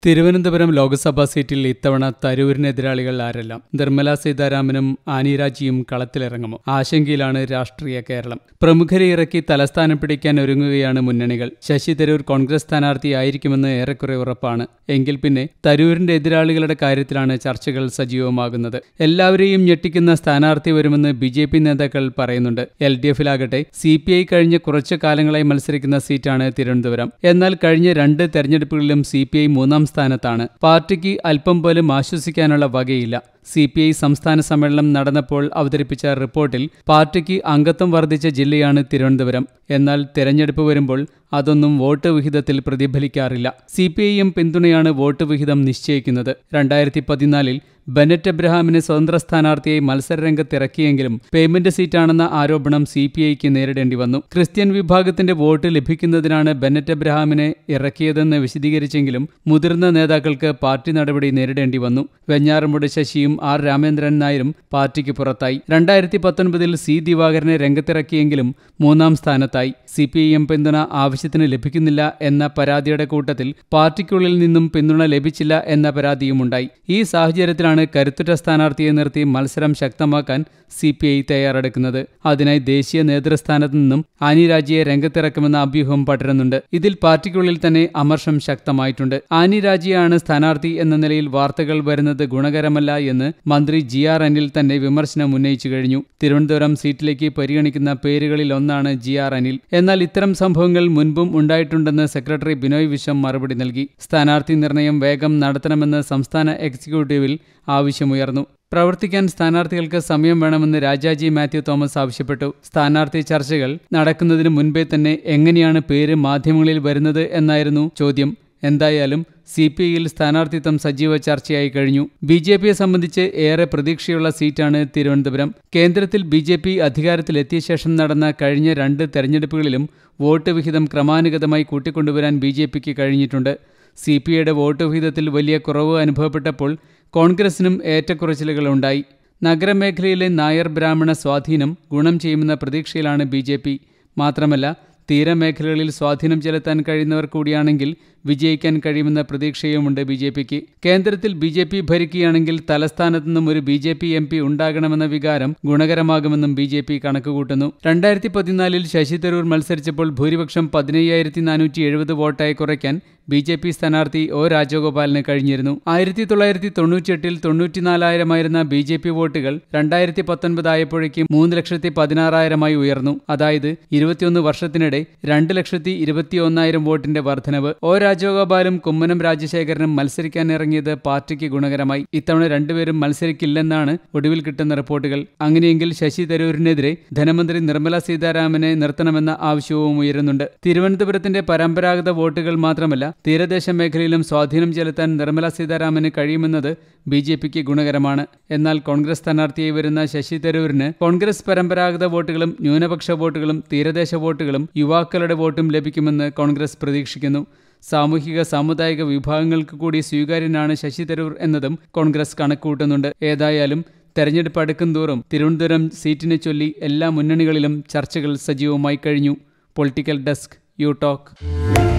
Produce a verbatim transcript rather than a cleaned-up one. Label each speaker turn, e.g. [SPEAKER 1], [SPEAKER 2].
[SPEAKER 1] തിരുവനന്തപുരം ലോക്സഭാ സീറ്റിൽ ഇത്തവണ തരൂരിന് എതിരാളികൾ ആരെല്ലാം? നിർമ്മല സീതാരാമനും ആനി രാജയും കളത്തിലിറങ്ങുമോ? ആശങ്കയിലാണ് രാഷ്ട്രീയ കേരളം. പ്രമുഖരെ ഇറക്കി തലസ്ഥാനം പിടിക്കാൻ ഒരുങ്ങുകയാണ് മുന്നണികൾ. ശശി തരൂർ കോൺഗ്രസ് സ്ഥാനാർത്ഥിയായിരിക്കുമെന്ന് ഏറെക്കുറെ ഉറപ്പാണ്. എങ്കിൽ പിന്നെ തരൂരിന്റെ എതിരാളികളുടെ കാര്യത്തിലാണ് ചർച്ചകൾ സജീവമാകുന്നത്. എല്ലാവരെയും ഞെട്ടിക്കുന്ന സ്ഥാനാർത്ഥി വരുമെന്ന് ബി ജെ പി നേതാക്കൾ പറയുന്നുണ്ട്. എൽ ഡി എഫിലാകട്ടെ സി പി ഐ കഴിഞ്ഞ കുറച്ചു കാലങ്ങളായി മത്സരിക്കുന്ന സീറ്റാണ് തിരുവനന്തപുരം. എന്നാൽ കഴിഞ്ഞ രണ്ട് തെരഞ്ഞെടുപ്പുകളിലും സി പി ഐ മൂന്നാം സ്ഥാനത്താണ്. പാർട്ടിക്ക് അല്പം പോലും ആശ്വസിക്കാനുള്ള വകയില്ല. സി പി ഐ സംസ്ഥാന സമ്മേളനം നടന്നപ്പോൾ അവതരിപ്പിച്ച റിപ്പോർട്ടിൽ പാർട്ടിക്ക് അംഗത്വം വർദ്ധിച്ച ജില്ലയാണ് തിരുവനന്തപുരം. എന്നാൽ തെരഞ്ഞെടുപ്പ് വരുമ്പോൾ അതൊന്നും വോട്ട് വിഹിതത്തിൽ പ്രതിഫലിക്കാറില്ല. സി പി ഐ എം പിന്തുണയാണ് വോട്ട് വിഹിതം നിശ്ചയിക്കുന്നത്. രണ്ടായിരത്തി പതിനാലിൽ ബെനറ്റ് എബ്രഹാമിനെ സ്വതന്ത്ര സ്ഥാനാർത്ഥിയായി മത്സരരംഗത്തിറക്കിയെങ്കിലും പേയ്മെന്റ് സീറ്റാണെന്ന ആരോപണം സി പി ഐക്ക് നേരിടേണ്ടി വന്നു. ക്രിസ്ത്യൻ വിഭാഗത്തിന്റെ വോട്ട് ലഭിക്കുന്നതിനാണ് ബെനറ്റ് എബ്രഹാമിനെ ഇറക്കിയതെന്ന് വിശദീകരിച്ചെങ്കിലും മുതിർന്ന നേതാക്കൾക്ക് പാർട്ടി നടപടി നേരിടേണ്ടി വന്നു. വെഞ്ഞാറമൂട് ശശിയും ആർ രാമേന്ദ്രൻ നായരും പാർട്ടിക്ക് പുറത്തായി. രണ്ടായിരത്തി പത്തൊൻപതിൽ സി ദിവാകരനെ രംഗത്തിറക്കിയെങ്കിലും മൂന്നാം സ്ഥാനത്തായി. സി പി ഐ എം പിന്തുണ ആവശ്യത്തിന് ലഭിക്കുന്നില്ല എന്ന പരാതിയുടെ കൂട്ടത്തിൽ പാർട്ടിക്കുള്ളിൽ നിന്നും പിന്തുണ ലഭിച്ചില്ല എന്ന പരാതിയുമുണ്ടായി. ഈ സാഹചര്യത്തിലാണ് കരുത്തുറ്റ സ്ഥാനാർത്ഥിയെ നിർത്തി മത്സരം ശക്തമാക്കാൻ സി പി ഐ തയ്യാറെടുക്കുന്നത്. അതിനായി ദേശീയ നേതൃസ്ഥാനത്ത് നിന്നും ആനി രാജയെ രംഗത്തിറക്കുമെന്ന അഭ്യൂഹം പടരുന്നുണ്ട്. ഇതിൽ പാർട്ടിക്കുള്ളിൽ തന്നെ അമർഷം ശക്തമായിട്ടുണ്ട്. ആനി രാജയാണ് സ്ഥാനാർത്ഥി എന്ന നിലയിൽ വാർത്തകൾ വരുന്നത് ഗുണകരമല്ല എന്ന് മന്ത്രി ജി ആർ അനിൽ തന്നെ വിമർശനം ഉന്നയിച്ചു കഴിഞ്ഞു. തിരുവനന്തപുരം സീറ്റിലേക്ക് പരിഗണിക്കുന്ന പേരുകളിൽ ഒന്നാണ് ജി ആർ അനിൽ. എന്നാൽ ഇത്തരം സംഭവങ്ങൾ മുൻപും ഉണ്ടായിട്ടുണ്ടെന്ന് സെക്രട്ടറി ബിനോയ് വിശ്വം മറുപടി നൽകി. സ്ഥാനാർത്ഥി നിർണയം വേഗം നടത്തണമെന്ന് സംസ്ഥാന എക്സിക്യൂട്ടീവിൽ ആവശ്യമുയർന്നു. പ്രവർത്തിക്കാൻ സ്ഥാനാർത്ഥികൾക്ക് സമയം വേണമെന്ന് രാജാജി മാത്യു തോമസ് ആവശ്യപ്പെട്ടു. സ്ഥാനാർത്ഥി ചർച്ചകൾ നടക്കുന്നതിന് മുൻപേ തന്നെ എങ്ങനെയാണ് പേര് മാധ്യമങ്ങളിൽ വരുന്നത് എന്നായിരുന്നു ചോദ്യം. എന്തായാലും സി പി ഐയിൽ സ്ഥാനാർത്ഥിത്വം സജീവ ചർച്ചയായി കഴിഞ്ഞു. ബി ജെ പിയെ സംബന്ധിച്ച് ഏറെ പ്രതീക്ഷയുള്ള സീറ്റാണ് തിരുവനന്തപുരം. കേന്ദ്രത്തിൽ ബി ജെ പി അധികാരത്തിലെത്തിയ ശേഷം നടന്ന കഴിഞ്ഞ രണ്ട് തെരഞ്ഞെടുപ്പുകളിലും വോട്ട് വിഹിതം ക്രമാനുഗതമായി കൂട്ടിക്കൊണ്ടുവരാൻ ബി ജെ പിക്ക് കഴിഞ്ഞിട്ടുണ്ട്. സി പി ഐയുടെ വോട്ട് വിഹിതത്തിൽ വലിയ കുറവ് അനുഭവപ്പെട്ടപ്പോൾ കോൺഗ്രസിനും ഏറ്റക്കുറച്ചിലുകളുണ്ടായി. നഗരമേഖലയിലെ നായർ ബ്രാഹ്മണ സ്വാധീനം ഗുണം ചെയ്യുമെന്ന പ്രതീക്ഷയിലാണ് ബി ജെ പി. മാത്രമല്ല തീരമേഖലകളിൽ സ്വാധീനം ചെലുത്താൻ കഴിയുന്നവർ കൂടിയാണെങ്കിൽ വിജയിക്കാൻ കഴിയുമെന്ന പ്രതീക്ഷയുമുണ്ട് ബി ജെ പിക്ക്. കേന്ദ്രത്തിൽ ബി ജെ പി ഭരിക്കുകയാണെങ്കിൽ തലസ്ഥാനത്തു നിന്നും ഒരു BJP MP ഉണ്ടാകണമെന്ന വികാരം ഗുണകരമാകുമെന്നും ബി ജെ പി കണക്കുകൂട്ടുന്നു. രണ്ടായിരത്തി പതിനാലിൽ ശശി തരൂർ മത്സരിച്ചപ്പോൾ ഭൂരിപക്ഷം പതിനയ്യായിരത്തി നാനൂറ്റി എഴുപത് വോട്ടായി കുറയ്ക്കാൻ ബി ജെ പി സ്ഥാനാർത്ഥി ഒ രാജഗോപാലിന് കഴിഞ്ഞിരുന്നു. ആയിരത്തി തൊള്ളായിരത്തി തൊണ്ണൂറ്റിയെട്ടിൽ തൊണ്ണൂറ്റിനാലായിരമായിരുന്ന ബി ജെ പി വോട്ടുകൾ രണ്ടായിരത്തി പത്തൊൻപതായപ്പോഴേക്കും മൂന്ന് ലക്ഷത്തി പതിനാറായിരമായി ഉയർന്നു. അതായത് ഇരുപത്തിയൊന്ന് വർഷത്തിനിടെ രണ്ട് ലക്ഷത്തി ഇരുപത്തി ഒന്നായിരം വോട്ടിന്റെ വർധനവ്. ഒ രാജഗോപാലും കുമ്മനം രാജശേഖരനും മത്സരിക്കാൻ ഇറങ്ങിയത് പാർട്ടിക്ക് ഗുണകരമായി. ഇത്തവണ രണ്ടുപേരും മത്സരിക്കില്ലെന്നാണ് ഒടുവിൽ കിട്ടുന്ന റിപ്പോർട്ടുകൾ. അങ്ങനെയെങ്കിൽ ശശി തരൂരിനെതിരെ ധനമന്ത്രി നിർമ്മല സീതാരാമനെ നിർത്തണമെന്ന ആവശ്യവും ഉയരുന്നുണ്ട്. തിരുവനന്തപുരത്തിന്റെ പരമ്പരാഗത വോട്ടുകൾ മാത്രമല്ല തീരദേശ മേഖലയിലും സ്വാധീനം ചെലുത്താൻ നിർമ്മല സീതാരാമന് കഴിയുമെന്നത് ബി ജെ പിക്ക് ഗുണകരമാണ്. എന്നാൽ കോൺഗ്രസ് സ്ഥാനാർത്ഥിയായി വരുന്ന ശശി തരൂരിന് കോൺഗ്രസ് പരമ്പരാഗത വോട്ടുകളും ന്യൂനപക്ഷ വോട്ടുകളും തീരദേശ വോട്ടുകളും യുവാക്കളുടെ വോട്ടും ലഭിക്കുമെന്ന് കോൺഗ്രസ് പ്രതീക്ഷിക്കുന്നു. സാമൂഹിക സാമുദായിക വിഭാഗങ്ങൾക്ക് കൂടി സ്വീകാര്യനാണ് ശശി തരൂർ എന്നതും കോൺഗ്രസ് കണക്കുകൂട്ടുന്നുണ്ട്. ഏതായാലും തെരഞ്ഞെടുപ്പ് അടുക്കും തോറും തിരുവനന്തപുരം സീറ്റിനെ ചൊല്ലി എല്ലാ മുന്നണികളിലും ചർച്ചകൾ സജീവമായി കഴിഞ്ഞു. Political desk, you talk.